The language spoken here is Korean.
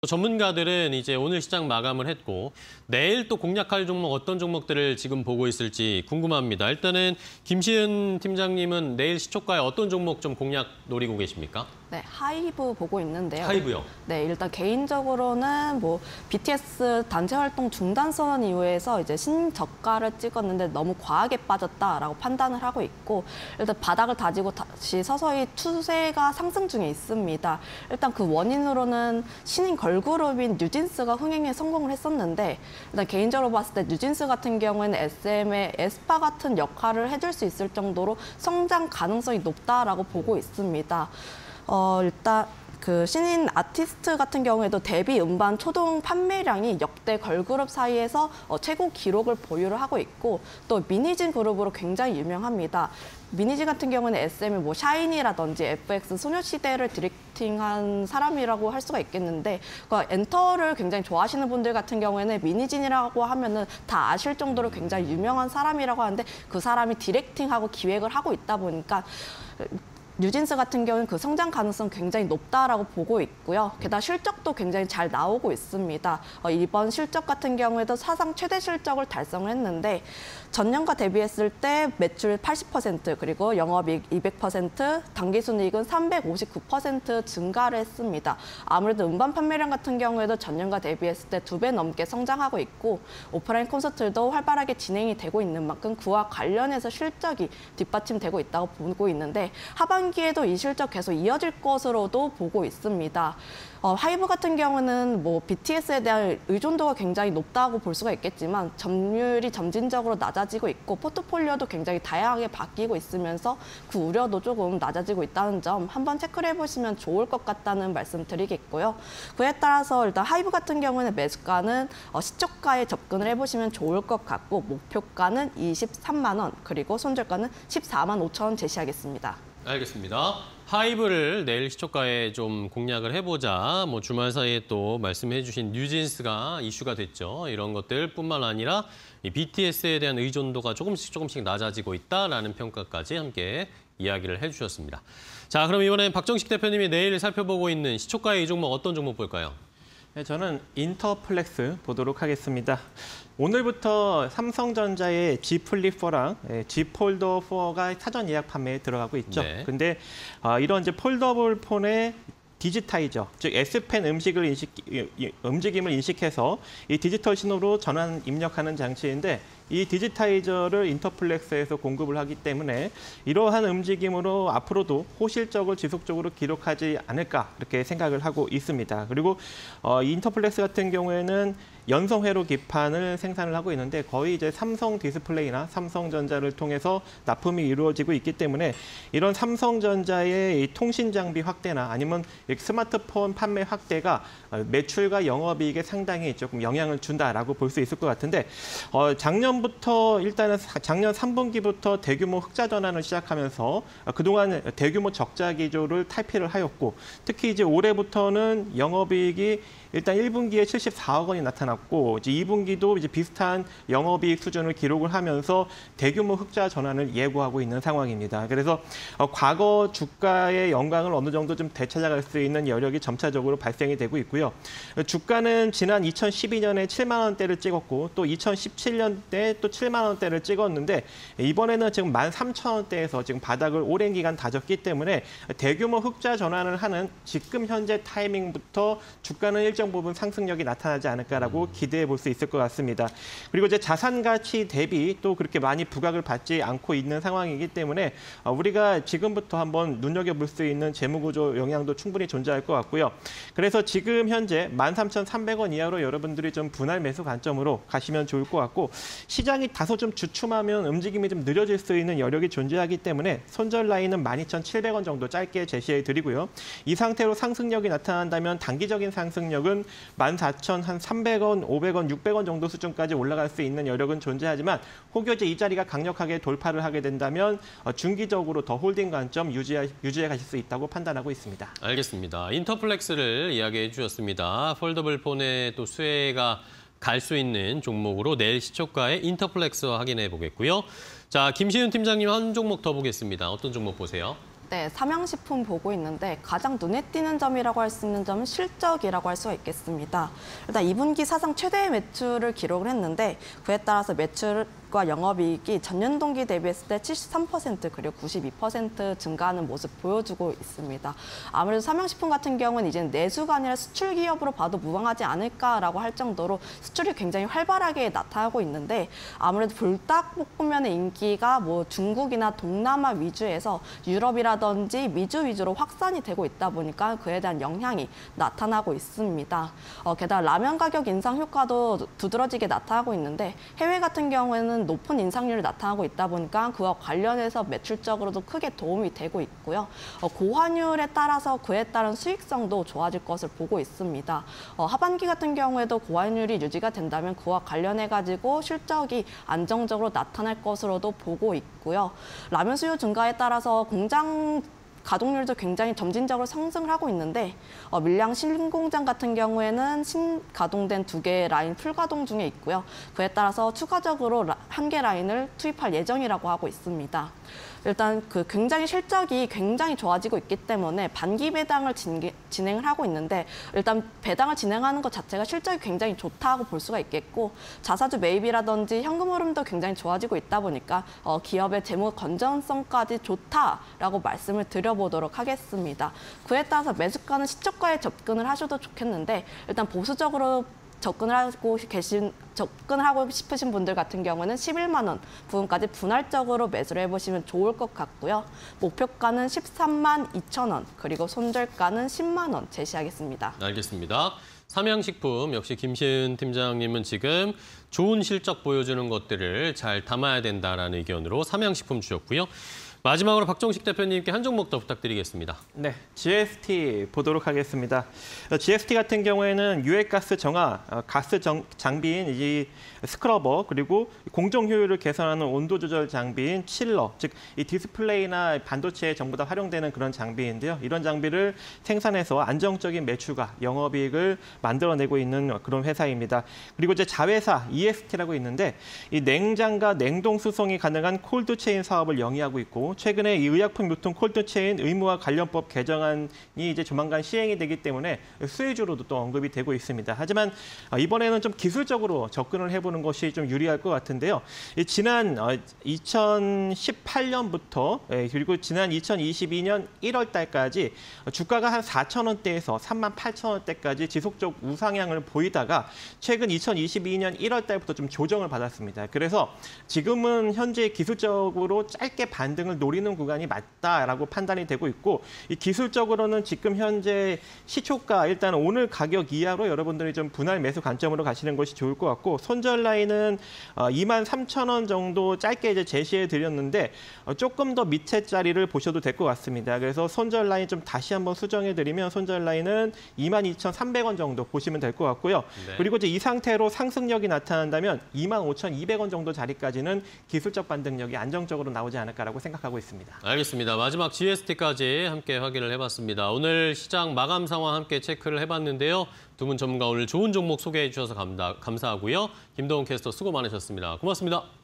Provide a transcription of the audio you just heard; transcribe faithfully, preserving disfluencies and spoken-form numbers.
전문가들은 이제 오늘 시장 마감을 했고 내일 또 공략할 종목 어떤 종목들을 지금 보고 있을지 궁금합니다. 일단은 김시은 팀장님은 내일 시초가에 어떤 종목 좀 공략 노리고 계십니까? 네, 하이브 보고 있는데요. 하이브요? 네, 일단 개인적으로는 뭐 비티에스 단체 활동 중단 선언 이후에서 이제 신저가를 찍었는데 너무 과하게 빠졌다라고 판단을 하고 있고, 일단 바닥을 다지고 다시 서서히 추세가 상승 중에 있습니다. 일단 그 원인으로는 신인 걸그룹인 뉴진스가 흥행에 성공을 했었는데, 일단 개인적으로 봤을 때 뉴진스 같은 경우에는 에스엠의 에스파 같은 역할을 해줄 수 있을 정도로 성장 가능성이 높다라고 보고 있습니다. 어, 일단 그 신인 아티스트 같은 경우에도 데뷔 음반 초동 판매량이 역대 걸그룹 사이에서 어, 최고 기록을 보유를 하고 있고, 또 미니진 그룹으로 굉장히 유명합니다. 미니진 같은 경우는 에스엠의 뭐 샤이니라든지 에프엑스 소녀시대를 디렉팅한 사람이라고 할 수가 있겠는데, 그러니까 엔터를 굉장히 좋아하시는 분들 같은 경우에는 미니진이라고 하면은 다 아실 정도로 굉장히 유명한 사람이라고 하는데, 그 사람이 디렉팅하고 기획을 하고 있다 보니까 뉴진스 같은 경우는 그 성장 가능성 굉장히 높다라고 보고 있고요. 게다가 실적도 굉장히 잘 나오고 있습니다. 어, 이번 실적 같은 경우에도 사상 최대 실적을 달성을 했는데, 전년과 대비했을 때 매출 팔십 퍼센트, 그리고 영업이익 이백 퍼센트, 당기순이익은 삼백오십구 퍼센트 증가를 했습니다. 아무래도 음반 판매량 같은 경우에도 전년과 대비했을 때 두 배 넘게 성장하고 있고, 오프라인 콘서트도 활발하게 진행이 되고 있는 만큼 그와 관련해서 실적이 뒷받침되고 있다고 보고 있는데, 하반기에도 이 실적 계속 이어질 것으로도 보고 있습니다. 어, 하이브 같은 경우는 뭐 비티에스에 대한 의존도가 굉장히 높다고 볼 수가 있겠지만, 점유율이 점진적으로 낮아지고 있고 포트폴리오도 굉장히 다양하게 바뀌고 있으면서 그 우려도 조금 낮아지고 있다는 점 한번 체크를 해보시면 좋을 것 같다는 말씀 드리겠고요. 그에 따라서 일단 하이브 같은 경우는 매수가는 어, 시초가에 접근을 해보시면 좋을 것 같고, 목표가는 이십삼만 원, 그리고 손절가는 십사만 오천 원 제시하겠습니다. 알겠습니다. 하이브를 내일 시초가에 좀 공략을 해보자. 뭐 주말 사이에 또 말씀해 주신 뉴진스가 이슈가 됐죠. 이런 것들뿐만 아니라 이 비티에스에 대한 의존도가 조금씩 조금씩 낮아지고 있다라는 평가까지 함께 이야기를 해주셨습니다. 자, 그럼 이번엔 박정식 대표님이 내일 살펴보고 있는 시초가의 이 종목 어떤 종목 볼까요? 네, 저는 인터플렉스 보도록 하겠습니다. 오늘부터 삼성전자의 G 플립 사랑 G 폴더 사가 사전 예약 판매에 들어가고 있죠. 네. 근데 어, 이런 이제 폴더블 폰의 디지타이저, 즉 S펜 음식을 인식, 움직임을 인식해서 이 디지털 신호로 전환 입력하는 장치인데, 이 디지타이저를 인터플렉스에서 공급을 하기 때문에 이러한 움직임으로 앞으로도 호실적을 지속적으로 기록하지 않을까 이렇게 생각을 하고 있습니다. 그리고 어, 이 인터플렉스 같은 경우에는 연성 회로 기판을 생산을 하고 있는데, 거의 이제 삼성 디스플레이나 삼성전자를 통해서 납품이 이루어지고 있기 때문에 이런 삼성전자의 이 통신 장비 확대나 아니면 스마트폰 판매 확대가 매출과 영업이익에 상당히 조금 영향을 준다라고 볼 수 있을 것 같은데, 어, 작년부터 일단은 작년 삼 분기부터 대규모 흑자 전환을 시작하면서 그동안 대규모 적자 기조를 탈피를 하였고, 특히 이제 올해부터는 영업이익이 일단 일 분기에 칠십사억 원이 나타났고, 이제 이 분기도 이제 비슷한 영업이익 수준을 기록을 하면서 대규모 흑자 전환을 예고하고 있는 상황입니다. 그래서 어, 과거 주가의 영광을 어느 정도 좀 되찾아갈 수 있는 여력이 점차적으로 발생이 되고 있고요. 주가는 지난 이천십이 년에 칠만 원대를 찍었고, 또 이천십칠 년대 또 칠만 원대를 찍었는데, 이번에는 지금 만 삼천 원대에서 지금 바닥을 오랜 기간 다졌기 때문에 대규모 흑자 전환을 하는 지금 현재 타이밍부터 주가는 일정 부분 상승력이 나타나지 않을까라고 기대해 볼 수 있을 것 같습니다. 그리고 이제 자산 가치 대비 또 그렇게 많이 부각을 받지 않고 있는 상황이기 때문에 우리가 지금부터 한번 눈여겨볼 수 있는 재무구조 영향도 충분히 존재할 것 같고요. 그래서 지금 현재 만 삼천 삼백 원 이하로 여러분들이 좀 분할 매수 관점으로 가시면 좋을 것 같고, 시장이 다소 좀 주춤하면 움직임이 좀 느려질 수 있는 여력이 존재하기 때문에 손절 라인은 만 이천 칠백 원 정도 짧게 제시해 드리고요. 이 상태로 상승력이 나타난다면 단기적인 상승력은 만 사천 삼백 원, 오백 원, 육백 원 정도 수준까지 올라갈 수 있는 여력은 존재하지만, 혹여제 이 자리가 강력하게 돌파를 하게 된다면 중기적으로 더 홀딩 관점 유지해, 유지해 가실 수 있다고 판단하고 있습니다. 알겠습니다. 인터플렉스를 이야기해 주셨습니다. 폴더블 폰의 또 수혜가 갈 수 있는 종목으로 내일 시초가의 인터플렉스 확인해 보겠고요. 자, 김시은 팀장님 한 종목 더 보겠습니다. 어떤 종목 보세요? 때 삼양식품 보고 있는데 가장 눈에 띄는 점이라고 할 수 있는 점은 실적이라고 할 수가 있겠습니다. 일단 이 분기 사상 최대의 매출을 기록을 했는데 그에 따라서 매출과 영업이익이 전년 동기 대비했을 때 칠십삼 퍼센트 그리고 구십이 퍼센트 증가하는 모습 보여주고 있습니다. 아무래도 삼양식품 같은 경우는 이제 내수가 아니라 수출 기업으로 봐도 무방하지 않을까라고 할 정도로 수출이 굉장히 활발하게 나타나고 있는데 아무래도 불닭볶음면의 인기가 뭐 중국이나 동남아 위주에서 유럽이라든지 미주 위주로 확산이 되고 있다 보니까 그에 대한 영향이 나타나고 있습니다. 어, 게다가 라면 가격 인상 효과도 두드러지게 나타나고 있는데 해외 같은 경우에는 높은 인상률이 나타나고 있다 보니까 그와 관련해서 매출적으로도 크게 도움이 되고 있고요. 어, 고환율에 따라서 그에 따른 수익성도 좋아질 것을 보고 있습니다. 어, 하반기 같은 경우에도 고환율이 유지가 된다면 그와 관련해가지고 실적이 안정적으로 나타날 것으로도 보고 있고요. 라면 수요 증가에 따라서 공장 가동률도 굉장히 점진적으로 상승을 하고 있는데 어, 밀양 신공장 같은 경우에는 신가동된 두 개의 라인 풀가동 중에 있고요. 그에 따라서 추가적으로 한 개 라인을 투입할 예정이라고 하고 있습니다. 일단 그 굉장히 실적이 굉장히 좋아지고 있기 때문에 반기 배당을 진게, 진행을 하고 있는데 일단 배당을 진행하는 것 자체가 실적이 굉장히 좋다고 볼 수가 있겠고 자사주 매입이라든지 현금 흐름도 굉장히 좋아지고 있다 보니까 어, 기업의 재무 건전성까지 좋다라고 말씀을 드려보도록 하겠습니다. 그에 따라서 매수가는 시초가에 접근을 하셔도 좋겠는데 일단 보수적으로 접근을 하고 계신 접근을 하고 싶으신 분들 같은 경우는 십일만 원 부분까지 분할적으로 매수를 해보시면 좋을 것 같고요. 목표가는 십삼만 이천 원 그리고 손절가는 십만 원 제시하겠습니다. 알겠습니다. 삼양식품 역시 김시은 팀장님은 지금 좋은 실적 보여주는 것들을 잘 담아야 된다라는 의견으로 삼양식품 주셨고요. 마지막으로 박종식 대표님께 한 종목 더 부탁드리겠습니다. 네, 지에스티 보도록 하겠습니다. 지에스티 같은 경우에는 유해가스 정화, 가스 정, 장비인 이 스크러버 그리고 공정 효율을 개선하는 온도 조절 장비인 칠러, 즉 이 디스플레이나 반도체에 전부 다 활용되는 그런 장비인데요. 이런 장비를 생산해서 안정적인 매출과 영업이익을 만들어내고 있는 그런 회사입니다. 그리고 이제 자회사 이에스티라고 있는데 이 냉장과 냉동 수송이 가능한 콜드체인 사업을 영위하고 있고 최근에 이 의약품 유통 콜드체인 의무화 관련법 개정안이 이제 조만간 시행이 되기 때문에 수혜주로도 또 언급이 되고 있습니다. 하지만 이번에는 좀 기술적으로 접근을 해보는 것이 좀 유리할 것 같은데요. 지난 이천십팔 년부터 그리고 지난 이천이십이 년 일월 달까지 주가가 한 사천 원대에서 삼만 팔천 원대까지 지속적 우상향을 보이다가 최근 이천이십이 년 일월 달부터 좀 조정을 받았습니다. 그래서 지금은 현재 기술적으로 짧게 반등을 노리는 구간이 맞다라고 판단이 되고 있고 이 기술적으로는 지금 현재 시초가 일단 오늘 가격 이하로 여러분들이 좀 분할 매수 관점으로 가시는 것이 좋을 것 같고 손절 라인은 이만 삼천 원 정도 짧게 이제 제시해 드렸는데 조금 더 밑에 자리를 보셔도 될 것 같습니다. 그래서 손절 라인 좀 다시 한번 수정해 드리면 손절 라인은 이만 이천삼백 원 정도 보시면 될 것 같고요. 네. 그리고 이제 이 상태로 상승력이 나타난다면 이만 오천이백 원 정도 자리까지는 기술적 반등력이 안정적으로 나오지 않을까라고 생각하고 있습니다. 알겠습니다. 마지막 지에스티까지 함께 확인을 해봤습니다. 오늘 시장 마감 상황 함께 체크를 해봤는데요. 두 분 전문가 오늘 좋은 종목 소개해 주셔서 감사하고요. 김동훈 캐스터 수고 많으셨습니다. 고맙습니다.